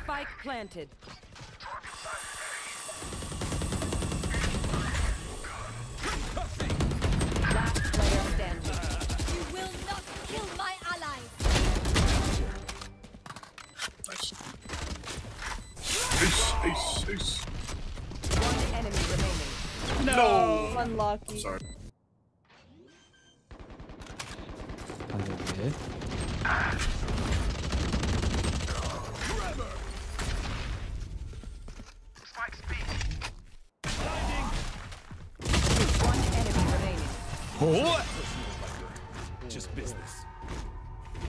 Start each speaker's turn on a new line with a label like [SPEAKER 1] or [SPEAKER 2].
[SPEAKER 1] Spike planted. Last player standing.
[SPEAKER 2] You will not kill my allies.
[SPEAKER 3] Ace.
[SPEAKER 1] One enemy remaining.
[SPEAKER 3] No.
[SPEAKER 4] Unlucky.
[SPEAKER 3] Sorry.
[SPEAKER 5] Okay.
[SPEAKER 1] One enemy remaining.
[SPEAKER 5] Oh!